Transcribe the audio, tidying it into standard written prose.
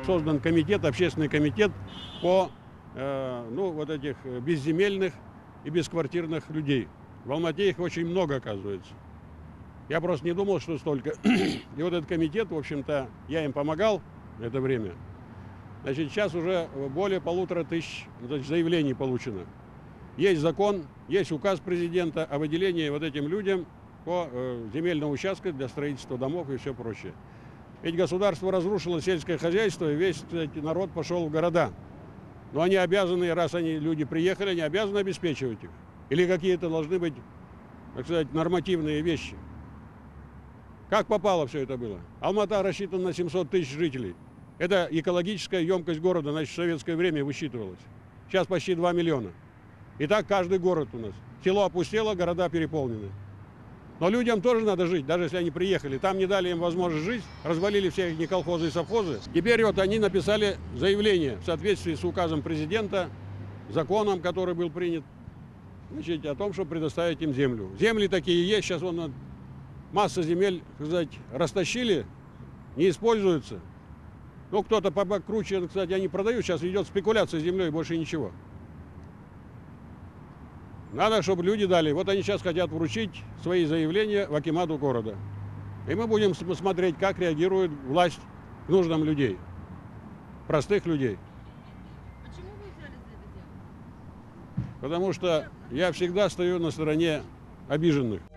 Создан комитет, общественный комитет по вот этих безземельных и бесквартирных людей. В Алмате их очень много, оказывается. Я просто не думал, что столько. И вот этот комитет, в общем-то, я им помогал в это время. Значит, сейчас уже более 1500 заявлений получено. Есть закон, есть указ президента о выделении вот этим людям по земельному участку для строительства домов и все прочее. Ведь государство разрушило сельское хозяйство, и весь народ пошел в города. Но они обязаны, раз люди приехали, они обязаны обеспечивать их. Или какие-то должны быть, так сказать, нормативные вещи. Как попало все это было? Алмата рассчитана на 700 тысяч жителей. Это экологическая емкость города, значит, в советское время высчитывалась. Сейчас почти 2 миллиона. И так каждый город у нас. Село опустело, города переполнены. Но людям тоже надо жить, даже если они приехали. Там не дали им возможность жить, развалили все их колхозы и совхозы. Теперь вот они написали заявление в соответствии с указом президента, законом, который был принят, значит, о том, чтобы предоставить им землю. Земли такие есть, сейчас масса земель, так сказать, растащили, не используются. Ну, кто-то покруче, кстати, они продают, сейчас идет спекуляция с землей, больше ничего. Надо, чтобы люди дали. Вот они сейчас хотят вручить свои заявления в акимату города. И мы будем смотреть, как реагирует власть к нуждам людей, простых людей. Почему вы взялись за это дело? Потому что я всегда стою на стороне обиженных.